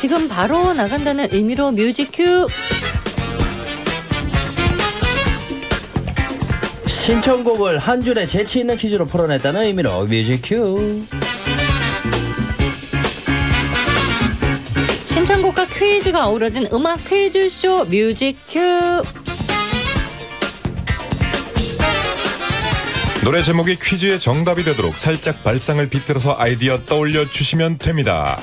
지금 바로 나간다는 의미로 뮤직 큐. 신청곡을 한 줄에 재치 있는 퀴즈로 풀어냈다는 의미로 뮤직 큐. 신청곡과 퀴즈가 어우러진 음악 퀴즈쇼 뮤직 큐. 노래 제목이 퀴즈의 정답이 되도록 살짝 발상을 비틀어서 아이디어 떠올려 주시면 됩니다.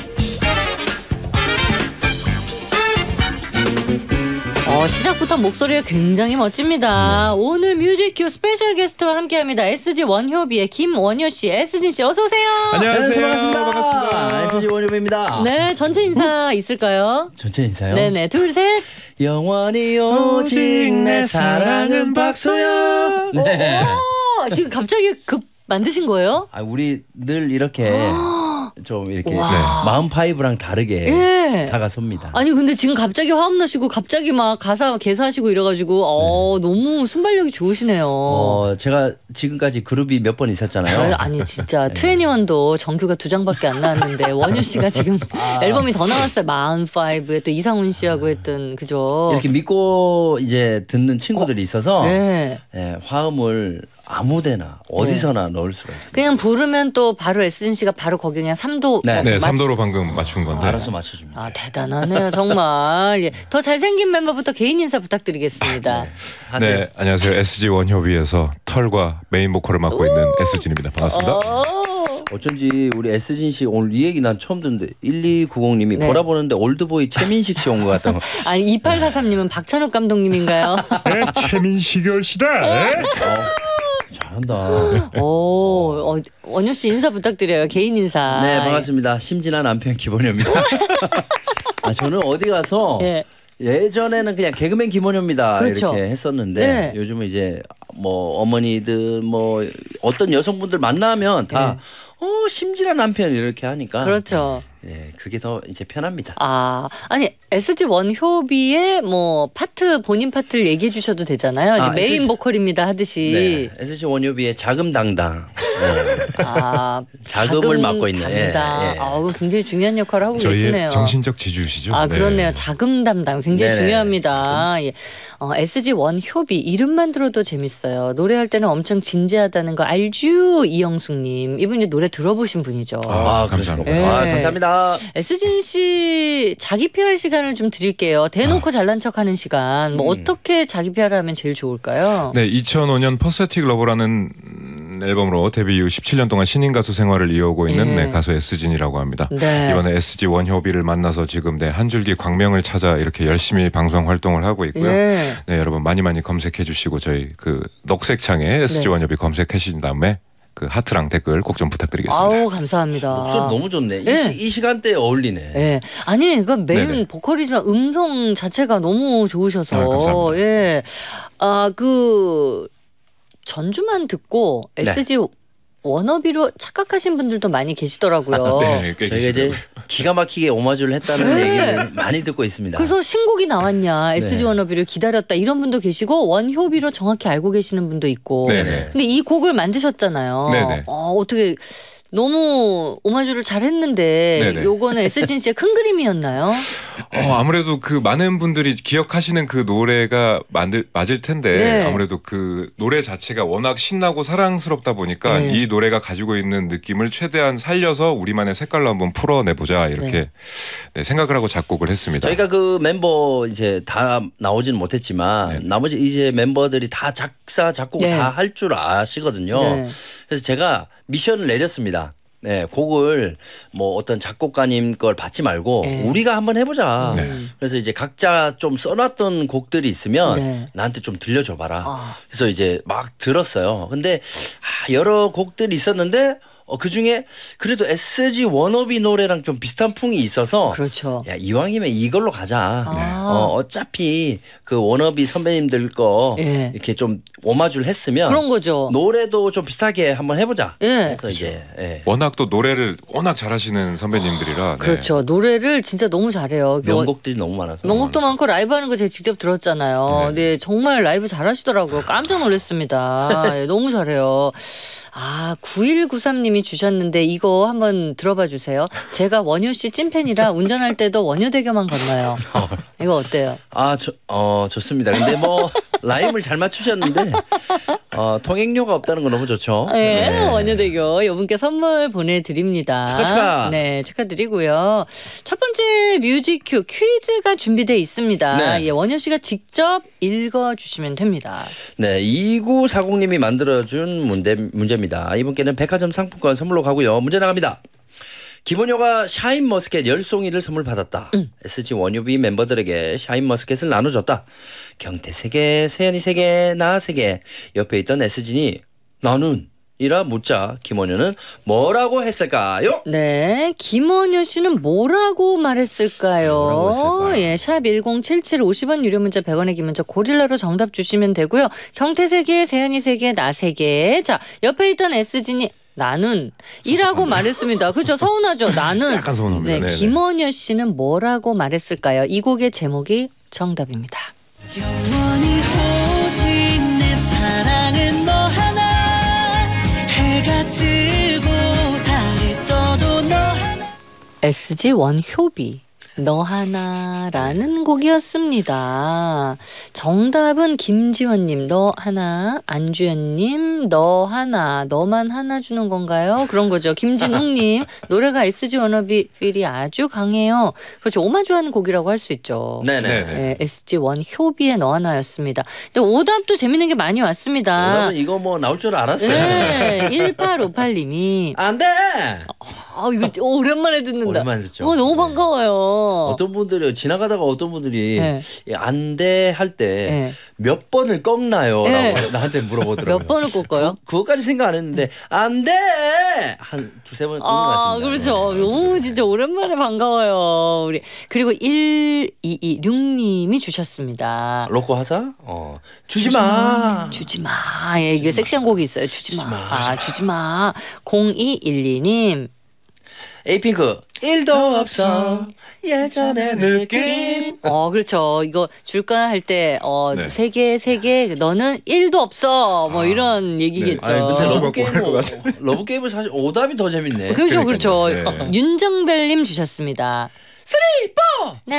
시작부터 목소리가 굉장히 멋집니다. 오늘 뮤직큐 스페셜 게스트와 함께합니다. SG 원효비의 김원효 씨, SG 씨 어서 오세요. 안녕하세요. 반갑습니다. SG 원효비입니다. 네, 전체 인사 있을까요? 전체 인사요? 네네, 둘, 셋. 영원히 오직 내 사랑은 박소연. 네. 지금 갑자기 급 만드신 거예요? 우리 늘 이렇게 좀 이렇게 마음 파이브랑 다르게 네. 다가섭니다. 아니 근데 지금 갑자기 화음 나시고 갑자기 막 가사 개사하시고 이래가지고 너무 순발력이 좋으시네요. 제가 지금까지 그룹이 몇 번 있었잖아요. 아니 진짜 2NE1도 정규가 2장밖에 안 나왔는데 원효 씨가 지금 앨범이 더 나왔어요. 마흔5에 또 이상훈 씨하고 했던 그죠. 이렇게 믿고 이제 듣는 친구들이 있어서 네. 화음을 아무데나 어디서나 넣을 수가 있습니다. 그냥 부르면 또 바로 SG 씨가 바로 거기 그냥 3도 네, 3도로 방금 맞춘 건데. 알아서 맞춰줍니다. 대단하네요 정말. 예. 더 잘생긴 멤버부터 개인 인사 부탁드리겠습니다. 하세요. 안녕하세요. SG 원효비에서 털과 메인 보컬을 맡고 있는 SG입니다. 반갑습니다. 어쩐지 우리 SG 씨 오늘 이 얘기 난 처음 듣는데 1290님이 보라 보는데 올드보이 최민식 씨 온 것 같다고. 아니 2843님은 박찬욱 감독님인가요? 최민식 얼씨다. 잘한다. 원효 씨 인사 부탁드려요. 개인 인사. 네, 반갑습니다. 심진아 남편 김원효입니다. 저는 어디 가서 예전에는 그냥 개그맨 김원효입니다. 그렇죠. 이렇게 했었는데 요즘은 이제 뭐 어머니들 뭐 어떤 여성분들 만나면 다 심진아 남편 이렇게 하니까 그렇죠. 그게 더 이제 편합니다. 아니 SG 원효비의 뭐 파트 본인 파트를 얘기해 주셔도 되잖아요. 메인 보컬입니다 하듯이. 네, SG 원효비의 자금당당. 자금을 맡고 있는. 그건 굉장히 중요한 역할을 하고 계시네요. 저희의 정신적 지주시죠. 그렇네요. 자금 담당 굉장히 중요합니다. SG 원효비 이름만 들어도 재밌어요. 노래할 때는 엄청 진지하다는 거 알죠? 이영숙님. 이분이 노래 들어보신 분이죠. 감사합니다. 감사합니다. SG 씨 자기 PR 시간을 좀 드릴게요. 대놓고 잘난 척하는 시간. 뭐 어떻게 자기 PR을 하면 제일 좋을까요? 네, 2005년 퍼스틱 러브라는 앨범으로 데뷔 이후 17년 동안 신인 가수 생활을 이어오고 있는 가수 SG이라고 합니다. 이번에 SG 원효비를 만나서 지금 한 줄기 광명을 찾아 이렇게 열심히 방송 활동을 하고 있고요. 네, 여러분 많이 검색해 주시고 저희 그 녹색창에 SG 원효비 검색해 주신 다음에 그 하트랑 댓글 꼭 좀 부탁드리겠습니다. 감사합니다. 목소리 너무 좋네. 이 시간대에 어울리네. 네. 아니 그 메인 보컬이지만 음성 자체가 너무 좋으셔서. 감사합니다. 그 전주만 듣고 SG 워너비로 착각하신 분들도 많이 계시더라고요. 저희가 이제 기가 막히게 오마주를 했다는 얘기를 많이 듣고 있습니다. 그래서 신곡이 나왔냐 SG 워너비를 기다렸다 이런 분도 계시고 원효비로 정확히 알고 계시는 분도 있고. 근데 이 곡을 만드셨잖아요. 어떻게 너무 오마주를 잘했는데 요거는 SG 씨의 큰 그림이었나요? 아무래도 그 많은 분들이 기억하시는 그 노래가 맞을 텐데 아무래도 그 노래 자체가 워낙 신나고 사랑스럽다 보니까 이 노래가 가지고 있는 느낌을 최대한 살려서 우리만의 색깔로 한번 풀어내보자 이렇게 생각을 하고 작곡을 했습니다. 저희가 그 멤버 이제 다 나오지는 못했지만 나머지 이제 멤버들이 다 작사 작곡 다 할 줄 아시거든요. 그래서 제가 미션을 내렸습니다. 곡을 뭐 어떤 작곡가님 걸 받지 말고 우리가 한번 해보자. 그래서 이제 각자 좀 써놨던 곡들이 있으면 나한테 좀 들려줘봐라. 그래서 이제 막 들었어요. 근데 여러 곡들이 있었는데 그 중에 그래도 SG 워너비 노래랑 좀 비슷한 풍이 있어서 야 이왕이면 이걸로 가자. 어차피 그 워너비 선배님들 거 이렇게 좀 오마주를 했으면 그런 거죠. 노래도 좀 비슷하게 한번 해보자. 그래서 이제 워낙 또 노래를 워낙 잘하시는 선배님들이라 그렇죠. 노래를 진짜 너무 잘해요. 명곡들이 너무 많아서 명곡도 많고 라이브 하는 거 제가 직접 들었잖아요. 근데 정말 라이브 잘하시더라고요. 깜짝 놀랐습니다. 너무 잘해요. 아, 9193님이 주셨는데 이거 한번 들어봐 주세요. 제가 원효 씨 찐팬이라 운전할 때도 원효 대교만 건너요. 이거 어때요? 아, 좋습니다. 근데 뭐 라임을 잘 맞추셨는데 통행료가 없다는 건 너무 좋죠. 네, 네. 원효대교 이분께 선물 보내드립니다. 축하. 네, 축하드리고요. 첫 번째 뮤직 큐 퀴즈가 준비되어 있습니다. 네. 예, 원효 씨가 직접 읽어주시면 됩니다. 네, 2940님이 만들어준 문제입니다. 이분께는 백화점 상품권 선물로 가고요. 문제 나갑니다. 김원효가 샤인머스켓 10송이를 선물 받았다. SG 원효비 멤버들에게 샤인머스켓을 나눠줬다. 경태 3개, 세연이 3개, 나 3개. 옆에 있던 SG니 나는 이라 묻자 김원효는 뭐라고 했을까요? 네, 김원효 씨는 뭐라고 말했을까요? 예, 샵 1077 50원 유료 문자 100원의 긴 문자 고릴라로 정답 주시면 되고요. 경태 3개, 세연이 3개, 나 3개. 자, 옆에 있던 SG니 나는 이라고 말했습니다. 그렇죠. 서운하죠. 나는. 약간 서운합니다. 네, 김원효 씨는 뭐라고 말했을까요? 이 곡의 제목이 정답입니다. 영원히 오직 내 사랑은 너 하나 해가 뜨고 달이 떠도 너 하나 SG 원효비 너 하나라는 곡이었습니다. 정답은 김지원님 너 하나, 안주연님 너 하나, 너만 하나 주는 건가요? 그런 거죠. 김진웅님 노래가 SG 워너비 필이 아주 강해요. 그렇죠. 오마주하는 곡이라고 할 수 있죠. 네네. 네, SG 원효비의 너 하나였습니다. 근데 오답도 재밌는 게 많이 왔습니다. 오답은 이거 뭐 나올 줄 알았어요. 네, 1858님이 안 돼. 이거 오랜만에 듣는다. 오랜만에 듣죠. 너무 반가워요. 어떤 분들이 지나가다가 어떤 분들이 네. 안 돼 할 때 몇 번을 꺾나요? 라고 나한테 물어보더라고요. 몇 번을 꺾어요? 그거까지 생각 안 했는데 안 돼! 한 두세 번 꺾는 것 같습니다. 그렇죠. 네. 너무 진짜 오랜만에 반가워요. 우리 그리고 1226님이 주셨습니다. 로코 하사? 주지마. 주지마. 예, 이게 섹시한 곡이 있어요. 주지마. 주지마. 0212님. 에이핑크 1도 없어 예전의 느낌. 그렇죠. 이거 줄까 할 때 세 개 너는 1도 없어. 뭐 이런 얘기겠죠. 네. 러브 게임은 사실 오답이 더 재밌네. 그렇죠. 네. 윤정별님 주셨습니다. 3, 4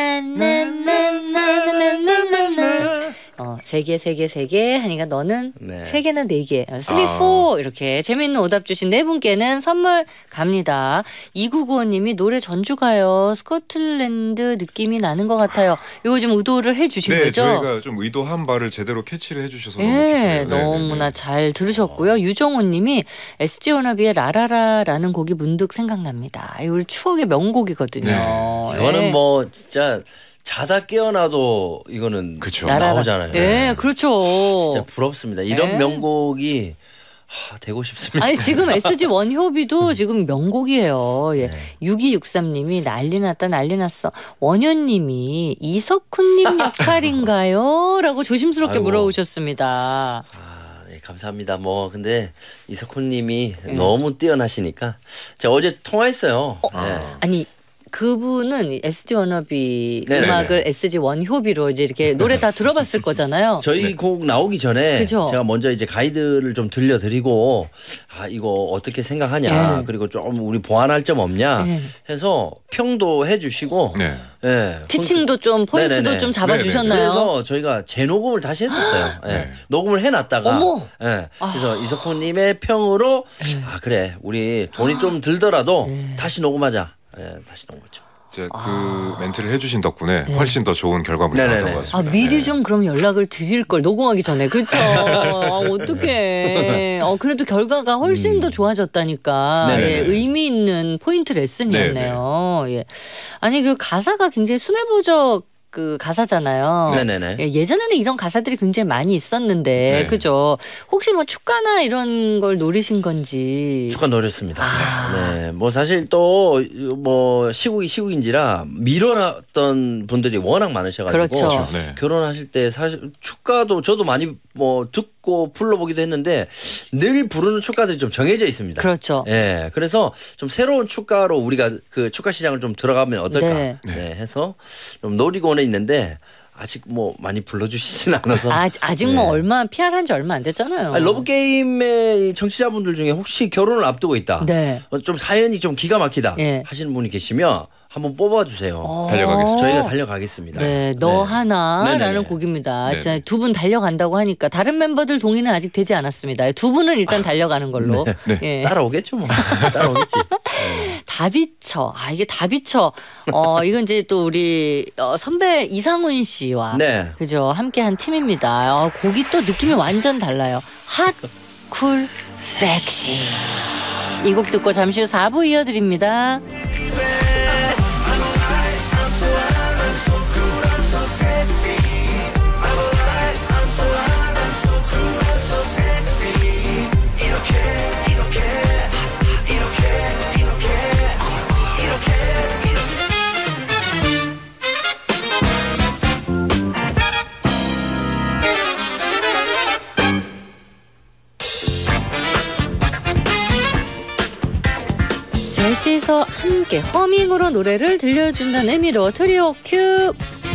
나나나나나나나나 세 개 하니까 너는 세 개나 네 개. 3, 4 이렇게 재미있는 오답 주신 네 분께는 선물 갑니다. 2995님이 노래 전주가요. 스코틀랜드 느낌이 나는 것 같아요. 이거 좀 의도를 해주신 거죠? 네, 저희가 좀 의도한 바를 제대로 캐치를 해주셔서 너무나 잘 들으셨고요. 유정호님이 SG 워너비의 라라라라는 곡이 문득 생각납니다. 이거 추억의 명곡이거든요. 이거는 뭐 진짜 자다 깨어나도 이거는 나오잖아요. 네, 그렇죠. 진짜 부럽습니다. 이런 명곡이 되고 싶습니다. 아니 지금 SG 원효비도 지금 명곡이에요. 예. 6263님이 난리 났다 난리 났어. 원효님이 이석훈님 역할인가요? 라고 조심스럽게 물어보셨습니다. 네, 감사합니다. 근데 이석훈님이 너무 뛰어나시니까 제가 어제 통화했어요. 아니 그분은 SG 워너비 음악을 SG 원효비로 이제 이렇게 노래 다 들어봤을 거잖아요. 저희 곡 나오기 전에 제가 먼저 이제 가이드를 좀 들려드리고 이거 어떻게 생각하냐 그리고 좀 우리 보완할 점 없냐 해서 평도 해주시고 티칭도 좀 포인트도 좀 잡아주셨나요? 그래서 저희가 재녹음을 다시 했었어요. 녹음을 해놨다가 그래서 이석훈님의 평으로 그래 우리 돈이 좀 들더라도 다시 녹음하자. 다시 나온 거죠. 그 멘트를 해주신 덕분에 훨씬 더 좋은 결과물이 나왔던 것 같습니다. 미리 좀 그럼 연락을 드릴 걸 녹음하기 전에. 그렇죠. 어떡해. 그래도 결과가 훨씬 더 좋아졌다니까. 의미 있는 포인트 레슨이었네요. 아니 그 가사가 굉장히 순애보적 그 가사잖아요. 예전에는 이런 가사들이 굉장히 많이 있었는데, 그죠? 혹시 뭐 축가나 이런 걸 노리신 건지? 축가 노렸습니다. 뭐 사실 또 뭐 시국인지라 미뤄놨던 분들이 워낙 많으셔가지고 결혼하실 때 사실 축가도 저도 많이 뭐 듣고 불러보기도 했는데 늘 부르는 축가들이 좀 정해져 있습니다. 그렇죠. 그래서 좀 새로운 축가로 우리가 그 축가 시장을 좀 들어가면 어떨까 해서 좀 노리고는 있는데 아직 뭐 많이 불러주시진 않아서. 아직 뭐 얼마 PR한 지 얼마 안 됐잖아요. 러브 게임의 청취자분들 중에 혹시 결혼을 앞두고 있다. 네. 좀 사연이 좀 기가 막히다 하시는 분이 계시면 한번 뽑아주세요. 달려가겠습니다. 저희가 달려가겠습니다. 네, 너 하나라는 곡입니다. 두 분 달려간다고 하니까 다른 멤버들 동의는 아직 되지 않았습니다. 두 분은 일단 달려가는 걸로. 네. 따라오겠죠 뭐. 따라오겠지. 다 비쳐. 이게 다 비쳐. 이건 이제 또 우리 선배 이상훈 씨와 그죠 함께한 팀입니다. 곡이 또 느낌이 완전 달라요. 핫, 쿨, 섹시. 이 곡 듣고 잠시 후 4부 이어드립니다. 셋이서 함께 허밍으로 노래를 들려준다는 의미로 트리오 큐.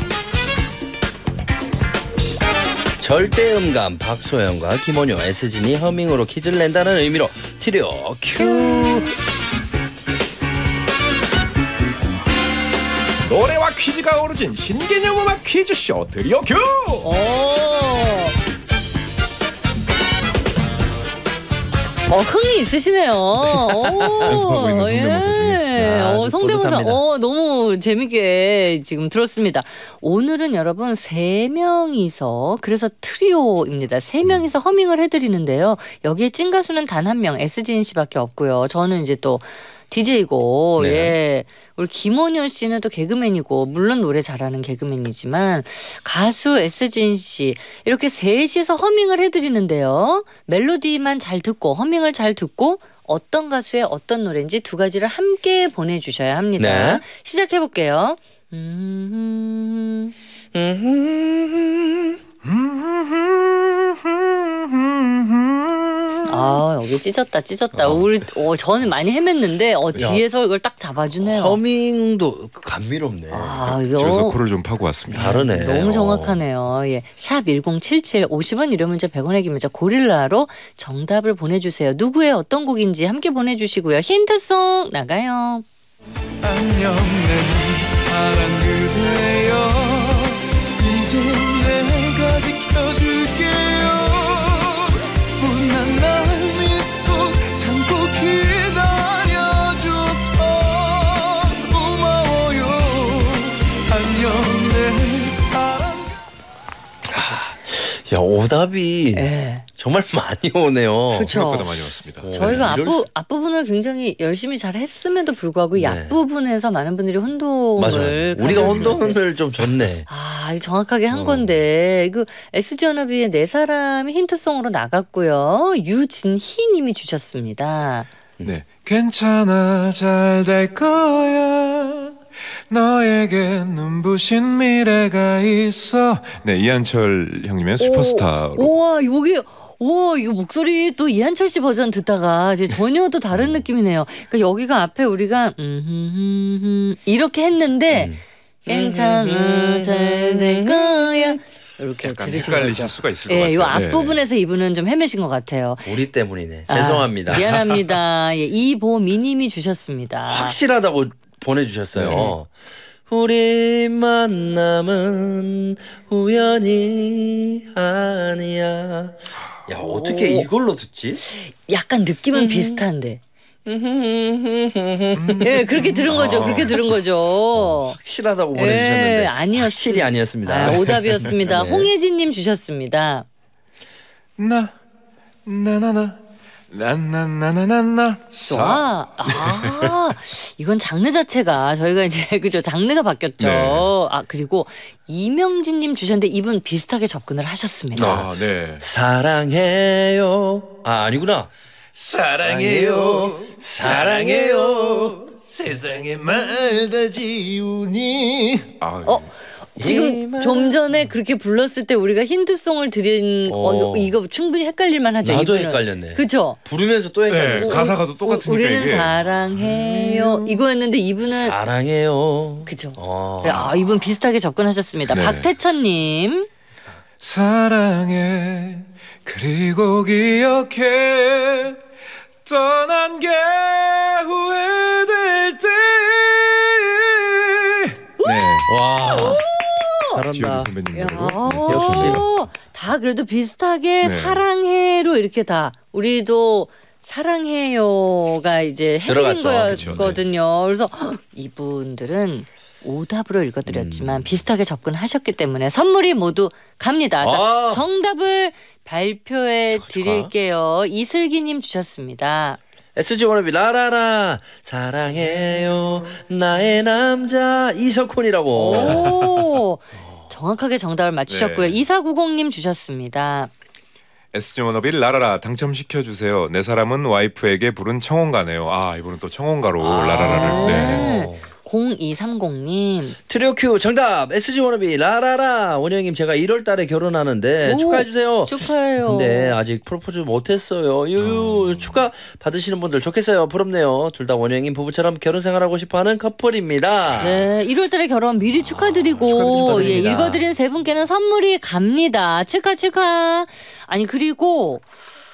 절대음감 박소영과 김원효, S진이 허밍으로 퀴즈를 낸다는 의미로 트리오 큐. 노래와 퀴즈가 어우러진 신개념 음악 퀴즈쇼 트리오 큐. 흥이 있으시네요. 연습하고 있는 성대모사 중에. 성대모사 너무 재밌게 지금 들었습니다. 오늘은 여러분 3명이서 그래서 트리오입니다. 3명이서 허밍을 해드리는데요. 여기에 찐 가수는 단 한 명 S진 씨밖에 없고요. 저는 이제 또 DJ고 우리 김원효 씨는 또 개그맨이고 물론 노래 잘하는 개그맨이지만 가수 S진 씨 이렇게 셋이서 허밍을 해드리는데요. 멜로디만 잘 듣고 허밍을 잘 듣고 어떤 가수의 어떤 노래인지 두 가지를 함께 보내주셔야 합니다. 시작해볼게요. 여기 찢었다. 저는 많이 헤맸는데 뒤에서 이걸 딱 잡아주네요. 허밍도 감미롭네. 그래서 코를 좀 파고 왔습니다. 다르네. 너무 정확하네요. 샵 1077 50원 유료 문자 100원의 긴 문자 고릴라로 정답을 보내주세요. 누구의 어떤 곡인지 함께 보내주시고요. 힌트송 나가요. 안녕 내 사랑 그대여 이제 내가 지켜줄게요. 난 날 믿고 참고 기다려줘서 고마워요. 안녕 내 사랑. 야, 오답이 정말 많이 오네요. 생각보다 많이 왔습니다. 저희가 앞부분을 굉장히 열심히 잘 했음에도 불구하고 이 앞부분에서 많은 분들이 혼동을 우리가 혼동을 좀 줬네. 정확하게 한 건데 SG워너비의 네 사람이 힌트송으로 나갔고요. 유진희 님이 주셨습니다. 네, 괜찮아 잘 될 거야. 너에게 눈부신 미래가 있어. 네, 이한철 형님의 슈퍼스타로. 이거 목소리 또 이한철 씨 버전 듣다가 이제 전혀 또 다른 느낌이네요. 그러니까 여기가 앞에 우리가 이렇게 했는데 괜찮아 잘 될 거야 이렇게 약간 들으신 헷갈리실 거죠. 수가 있을 것 같아요. 이 앞부분에서 이분은 좀 헤매신 것 같아요. 우리 때문이네. 죄송합니다. 미안합니다. 이보미님이 주셨습니다. 확실하다고 보내주셨어요. 우리 만남은 우연이 아니야. 야, 어떻게 이걸로 듣지? 약간 느낌은 비슷한데. 그렇게 들은 거죠. 그렇게 들은 거죠. 확실하다고 보내주셨는데 아니었습니다. 확실히 아니었습니다. 오답이었습니다. 홍혜진님 주셨습니다. 나나나나나나 이건 장르 자체가 저희가 이제 그죠 장르가 바뀌었죠. 그리고 이명진님 주셨는데 이분 비슷하게 접근을 하셨습니다. 사랑해요. 아니구나. 사랑해요. 사랑해요. 세상에 말 다 지우니. 지금 좀 전에 그렇게 불렀을 때 우리가 힌트송을 드린 이거 충분히 헷갈릴만 하죠. 나도 이분은. 헷갈렸네. 그죠? 부르면서 또 헷갈렸어. 네, 가사가 또 똑같으니까 우리는 이게. 사랑해요 이거였는데 이분은 사랑해요. 그죠? 이분 비슷하게 접근하셨습니다. 네. 박태천님. 사랑해 그리고 기억해 떠난 게 후회될 때. 네. 와. 잘한다. 지효리 선배님 야, 노래로. 역시. 다 그래도 비슷하게 네. 사랑해로 이렇게 다 우리도 사랑해요가 이제 헤드인 들어갔죠. 거였거든요. 그래서 이분들은 오답으로 읽어드렸지만 비슷하게 접근하셨기 때문에 선물이 모두 갑니다. 자, 정답을 발표해 드릴게요. 이슬기님 주셨습니다. SG 워너비 라라라 사랑해요 나의 남자 이석훈이라고. 오, 정확하게 정답을 맞추셨고요. 네. 2490님 주셨습니다. SG 워너비 라라라 당첨시켜주세요. 내 사람은 와이프에게 부른 청혼가네요. 이분은 또 청혼가로 라라라를. 네. 0230님. 트리오 큐 정답 SG 워너비 라라라. 원영님 제가 1월 달에 결혼하는데 축하해 주세요. 축하해요. 근데 아직 프로포즈 못했어요. 유유 축하 받으시는 분들 좋겠어요. 부럽네요. 둘 다 원영님 부부처럼 결혼 생활하고 싶어하는 커플입니다. 네, 1월 달에 결혼 미리 축하드리고 축하드립니다. 예, 읽어드린 세 분께는 선물이 갑니다. 축하. 아니 그리고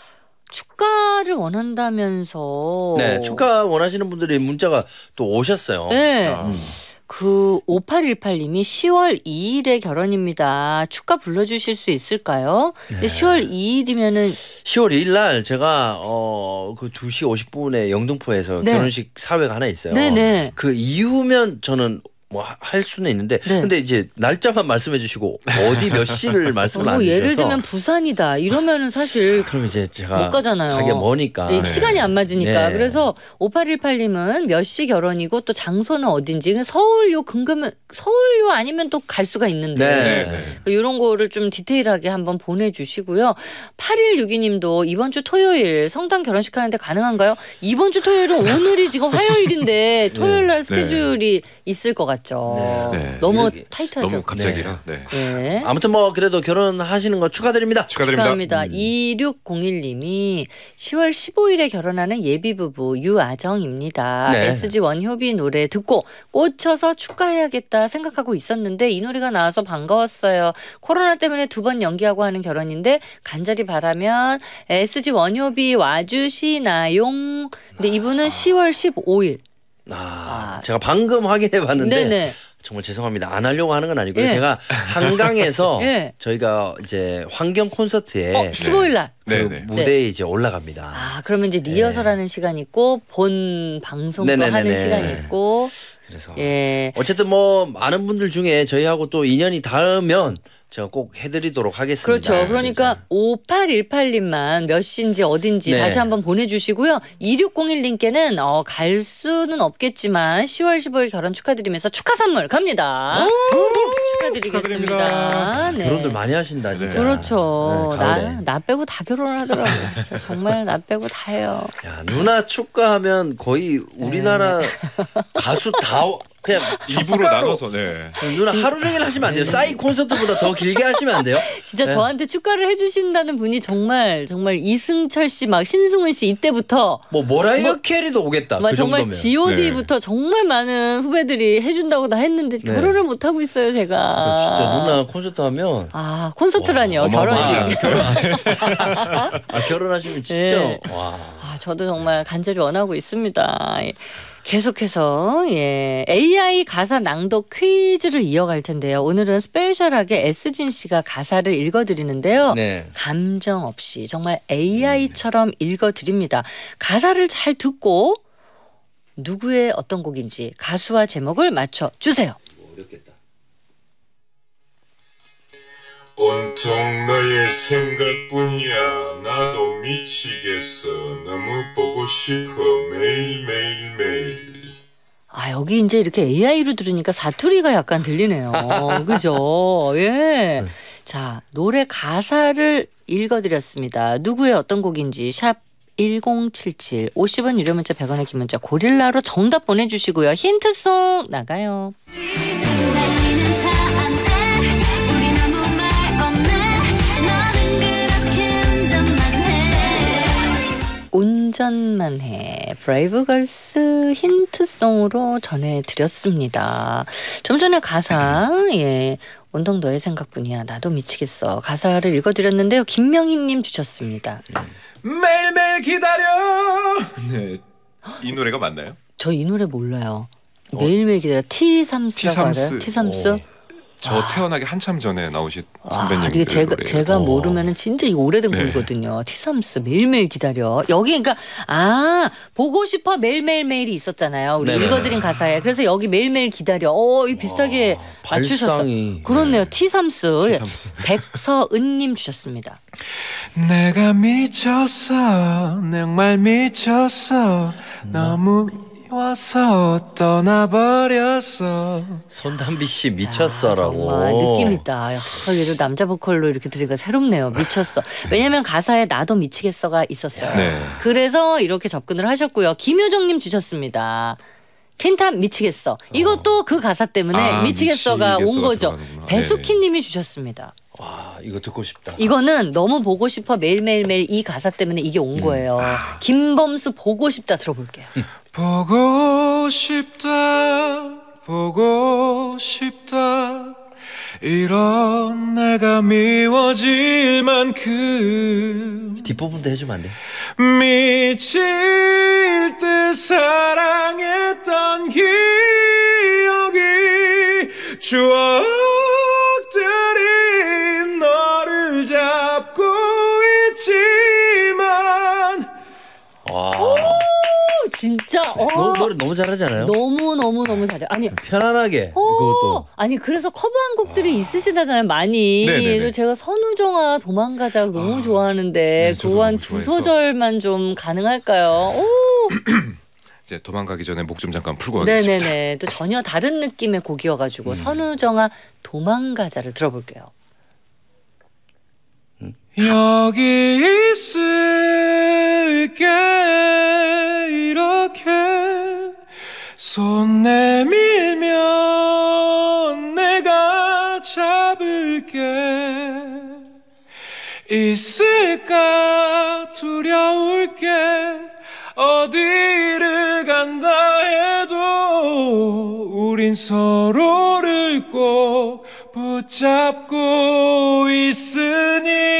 축가를 원한다면서. 네, 축하 원하시는 분들이 문자가 또 오셨어요. 네. 그 5818님이 10월 2일에 결혼입니다. 축가 불러주실 수 있을까요? 근데 10월 2일이면은 10월 2일 날 제가 그 2시 50분에 영등포에서 네. 결혼식 사회가 하나 있어요. 네네. 그 이후면 저는 뭐 할 수는 있는데 네. 근데 이제 날짜만 말씀해 주시고 어디 몇 시를 말씀을 안 주셔서 예를 들면 부산이다 이러면은 사실 그럼 이제 제가 못 가잖아요. 가게 머니까 네, 시간이 안 맞으니까. 네. 그래서 5818님은 몇 시 결혼이고 또 장소는 어딘지 서울요 근거면 서울요 아니면 또 갈 수가 있는데 네. 이런 거를 좀 디테일하게 한번 보내주시고요. 8162님도 이번 주 토요일 성당 결혼식 하는데 가능한가요? 이번 주 토요일은 오늘이 지금 화요일인데 토요일 날 스케줄이 있을 것 같죠. 네. 너무 이렇게 타이트하죠. 너무 갑자기라. 네. 네. 아무튼 뭐 그래도 결혼하시는 거 축하드립니다. 축하합니다. 2601님이 10월 15일에 결혼하는 예비부부 유아정입니다. 네. SG 원효비 노래 듣고 꽂혀서 축하해야겠다 생각하고 있었는데 이 노래가 나와서 반가웠어요. 코로나 때문에 2번 연기하고 하는 결혼인데 간절히 바라면 SG 원효비 와주시나요? 근데 이분은 10월 15일. 제가 방금 확인해 봤는데 네네. 정말 죄송합니다. 안 하려고 하는 건 아니고요. 예. 제가 한강에서 예. 저희가 이제 환경 콘서트에 15일 날. 그 네네. 무대에 이제 올라갑니다. 그러면 이제 리허설하는 시간 있고 본 방송도 네네네네. 하는 시간 있고. 그래서 예. 어쨌든 뭐 많은 분들 중에 저희하고 또 인연이 닿으면 제가 꼭 해드리도록 하겠습니다. 그렇죠. 그러니까 5818님만 몇 시인지 어딘지 네. 다시 한번 보내주시고요. 2601님께는 갈 수는 없겠지만 10월 15일 결혼 축하드리면서 축하 선물 갑니다. 축하드리겠습니다. 네. 결혼들 많이 하신다 진짜. 그렇죠. 네, 가을에. 나 빼고 다 결혼을 하더라고요. 진짜 정말 나 빼고 다 해요. 야, 누나 축가하면 거의 우리나라 가수 다 그냥 입으로 축가로 나눠서. 네. 누나 하루 종일 하시면 안 돼요. 싸이 콘서트보다 더 길게 하시면 안 돼요? 진짜 네. 저한테 축가를 해주신다는 분이 정말 이승철 씨 막 신승훈 씨 이때부터 뭐 모라이어 캐리도 오겠다. 그 정말 정도면. G.O.D부터 정말 많은 후배들이 해준다고 다 했는데 결혼을 못 하고 있어요 제가. 진짜 누나 콘서트 하면 콘서트라니요. 결혼식. 결혼하시면 진짜 네. 와. 저도 정말 간절히 원하고 있습니다. 계속해서 AI 가사 낭독 퀴즈를 이어갈 텐데요. 오늘은 스페셜하게 S진 씨가 가사를 읽어드리는데요. 네. 감정 없이 정말 AI처럼 읽어드립니다. 가사를 잘 듣고 누구의 어떤 곡인지 가수와 제목을 맞춰주세요. 어렵겠다. 온통 너의 생각뿐이야. 나도 미치겠어. 너무 보고 싶어. 매일. 여기 이제 이렇게 AI로 들으니까 사투리가 약간 들리네요. 그죠? 예. 자, 노래 가사를 읽어드렸습니다. 누구의 어떤 곡인지 샵 1077 50원 유료 문자 100원의 긴 문자 고릴라로 정답 보내주시고요. 힌트송 나가요. 달리는 차 안에 운전만 해 브레이브걸스 힌트송으로 전해드렸습니다. 좀 전에 가사 온통 너의 생각뿐이야 나도 미치겠어 가사를 읽어드렸는데요. 김명희님 주셨습니다. 매일매일 기다려. 네, 이 노래가 맞나요? 저 이 노래 몰라요. 매일매일 기다려. 티삼스라고 알아요? 티삼스? 저 태어나기 한참 전에 나오신 선배님. 이게 제가 모르면은 진짜 이 오래된 곡이거든요. 티삼스 매일매일 기다려. 여기 그러니까 보고 싶어 매일매일매일이 있었잖아요. 우리 읽어드린 가사에. 그래서 여기 매일매일 기다려. 이 비슷하게 맞추셨어요. 그렇네요. 티삼스. 백서은님 주셨습니다. 내가 미쳤어 정말 미쳤어 너무 와서 떠나버렸어. 손담비 씨 미쳤어라고. 정말 느낌 있다. 얘도 남자 보컬로 이렇게 들으니까 새롭네요. 미쳤어. 왜냐면 가사에 나도 미치겠어가 있었어요. 네. 그래서 이렇게 접근을 하셨고요. 김효정님 주셨습니다. 틴탑 미치겠어. 이것도 그 가사 때문에 미치겠어가 온 거죠. 배수키님이 주셨습니다. 와 이거 듣고 싶다. 이거는 너무 보고 싶어 매일매일매일 이 가사 때문에 이게 온 거예요. 김범수 보고 싶다 들어볼게요. 보고 싶다 보고 싶다 이런 내가 미워질 만큼 뒷부분도 해주면 안 돼? 미칠 듯 사랑했던 기억이 추억들이 너를 잡고 있지만 진짜 노래 너무 잘하잖아요. 너무 잘해. 아니 편안하게 그것도. 아니 그래서 커버한 곡들이 있으시다잖아요. 많이. 네네네. 제가 선우정아 도망가자 너무 좋아하는데 그거 한 두 소절만 좀 가능할까요? 이제 도망가기 전에 목 좀 잠깐 풀고 가겠습니다. 네네네. 또 전혀 다른 느낌의 곡이어가지고 선우정아 도망가자를 들어볼게요. 여기 있을게 이렇게 손 내밀면 내가 잡을게 있을까 두려울게 어디를 간다 해도 우린 서로를 꼭 붙잡고 있으니.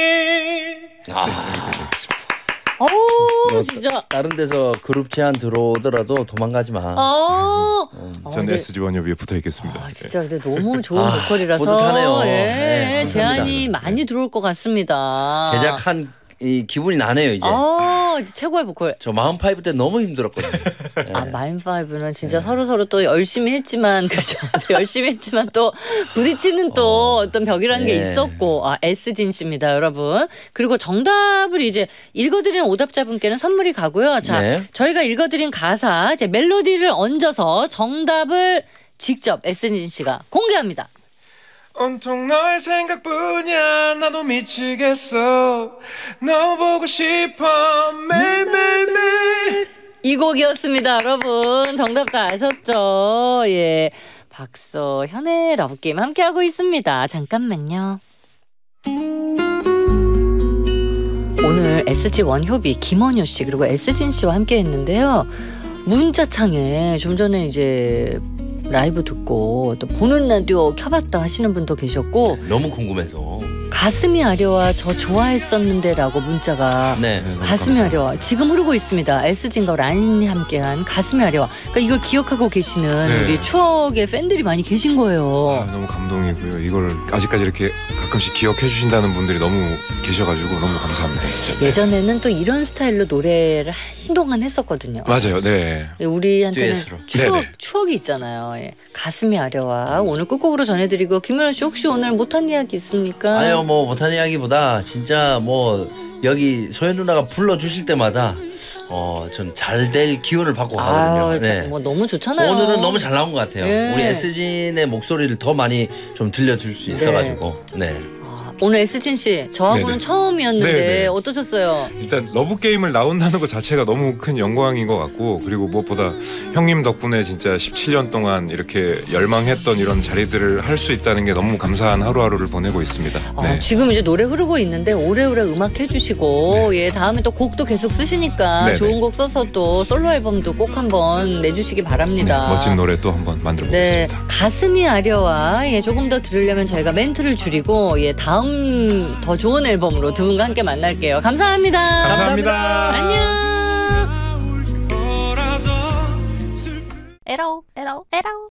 진짜 다른 데서 그룹 제안 들어오더라도 도망가지 마. 전 SG 원협위에 붙어 있겠습니다. 진짜 근데 너무 좋은 보컬이라서 뿌듯하네요. 네, 제안이 많이 들어올 것 같습니다. 제작한 이 기분이 나네요 이제. 최고의 보컬. 저 마흔파이브 때 너무 힘들었거든요. 마흔파이브는 진짜 서로 또 열심히 했지만 그죠? 열심히 했지만 또 부딪히는 또 어떤 벽이라는 게 있었고 S진 씨입니다, 여러분. 그리고 정답을 이제 읽어드리는 오답자분께는 선물이 가고요. 자, 저희가 읽어드린 가사 이제 멜로디를 얹어서 정답을 직접 S진 씨가 공개합니다. 온통 너의 생각뿐이야 나도 미치겠어 너무 보고 싶어 매일매일매일. 이 곡이었습니다, 여러분. 정답 다 아셨죠? 박서현의 러브게임 함께하고 있습니다. 잠깐만요. 오늘 SG 원효비 김원효 씨 그리고 S진 씨와 함께 했는데요. 문자창에 좀 전에 이제 라이브 듣고 또 보는 라디오 켜봤다 하시는 분도 계셨고 너무 궁금해서 가슴이 아려와 저 좋아했었는데 라고 문자가 가슴이 아려와 지금 흐르고 있습니다. S진과 라인이 함께한 가슴이 아려와. 그러니까 이걸 기억하고 계시는 우리 추억의 팬들이 많이 계신 거예요. 너무 감동이고요. 이걸 아직까지 이렇게 가끔씩 기억해 주신다는 분들이 너무 계셔가지고 너무 감사합니다. 진짜. 예전에는 또 이런 스타일로 노래를 한동안 했었거든요. 맞아요. 네. 우리한테는 추억이 있잖아요. 가슴이 아려와 오늘 끝곡으로 전해드리고 김연아 씨 혹시 오늘 못한 이야기 있습니까? 아니요, 뭐 못한 이야기보다 진짜 뭐 여기 소연 누나가 불러주실 때마다 전 잘 될 기운을 받고 가거든요. 뭐 너무 좋잖아요. 오늘은 너무 잘 나온 것 같아요. 우리 S진의 목소리를 더 많이 좀 들려줄 수 있어가지고. 오늘 S진 씨 저하고는 처음이었는데 어떠셨어요? 일단 러브게임을 나온다는 것 자체가 너무 큰 영광인 것 같고 그리고 무엇보다 형님 덕분에 진짜 17년 동안 이렇게 열망했던 이런 자리들을 할 수 있다는 게 너무 감사한 하루하루를 보내고 있습니다. 지금 이제 노래 흐르고 있는데 오래오래 음악 해주시고 다음에 또 곡도 계속 쓰시니까 했으니까 네네. 좋은 곡 써서 또 솔로 앨범도 꼭 한번 내주시기 바랍니다. 네, 멋진 노래 또 한번 만들어 보겠습니다. 네, 가슴이 아려와 조금 더 들으려면 저희가 멘트를 줄이고 다음 더 좋은 앨범으로 두 분과 함께 만날게요. 감사합니다. 감사합니다. 안녕. 에라오.